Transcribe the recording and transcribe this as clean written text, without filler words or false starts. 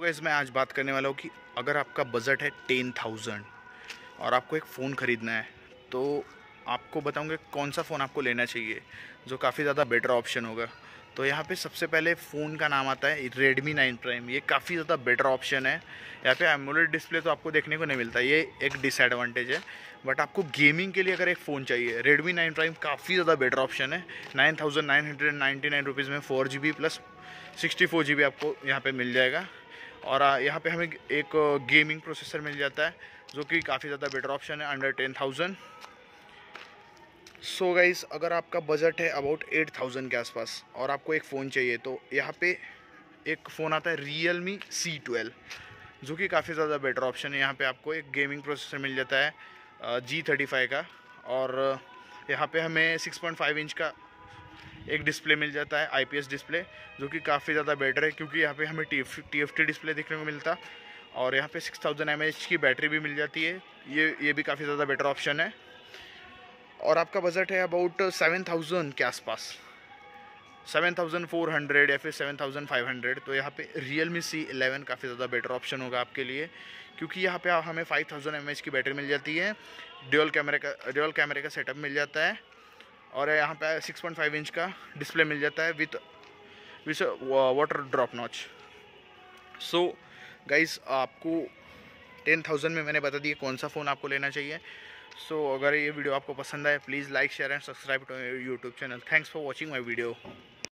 Guys मैं आज बात करने वाला हूँ कि अगर आपका बजट है 10,000 और आपको एक फ़ोन ख़रीदना है तो आपको बताऊँगा कौन सा फ़ोन आपको लेना चाहिए जो काफ़ी ज़्यादा बेटर ऑप्शन होगा। तो यहाँ पे सबसे पहले फ़ोन का नाम आता है Redmi 9 Prime। ये काफ़ी ज़्यादा बेटर ऑप्शन है। यहाँ पे एमोलेड डिस्प्ले तो आपको देखने को नहीं मिलता, ये एक डिसएडवांटेज है। बट आपको गेमिंग के लिए अगर एक फ़ोन चाहिए Redmi 9 Prime काफ़ी ज़्यादा बेटर ऑप्शन है। 9,999 रुपीज़ में 4GB प्लस 64GB आपको यहाँ पे मिल जाएगा। और यहाँ पे हमें एक गेमिंग प्रोसेसर मिल जाता है जो कि काफ़ी ज़्यादा बेटर ऑप्शन है अंडर 10,000। सो गाइस अगर आपका बजट है अबाउट 8,000 के आसपास और आपको एक फ़ोन चाहिए तो यहाँ पे एक फ़ोन आता है Realme C12 जो कि काफ़ी ज़्यादा बेटर ऑप्शन है। यहाँ पे आपको एक गेमिंग प्रोसेसर मिल जाता है G35 का, और यहाँ पे हमें 6.5 इंच का एक डिस्प्ले मिल जाता है IPS डिस्प्ले जो कि काफ़ी ज़्यादा बेटर है क्योंकि यहाँ पे हमें TFT डिस्प्ले देखने को मिलता। और यहाँ पे 6000 mAh की बैटरी भी मिल जाती है। ये भी काफ़ी ज़्यादा बेटर ऑप्शन है। और आपका बजट है अबाउट 7,000 के आसपास, 7,400 या फिर 7,500, तो यहाँ पे Realme C11 काफ़ी ज़्यादा बेटर ऑप्शन होगा आपके लिए क्योंकि यहाँ पे हमें 5000 mAh की बैटरी मिल जाती है, ड्यूल कैमरे का सेटअप मिल जाता है, और यहाँ पे 6.5 इंच का डिस्प्ले मिल जाता है with water drop notch. So guys आपको 10,000 में मैंने बता दिया कौन सा फ़ोन आपको लेना चाहिए। सो अगर ये वीडियो आपको पसंद आए please like share and subscribe to YouTube channel. Thanks for watching my video.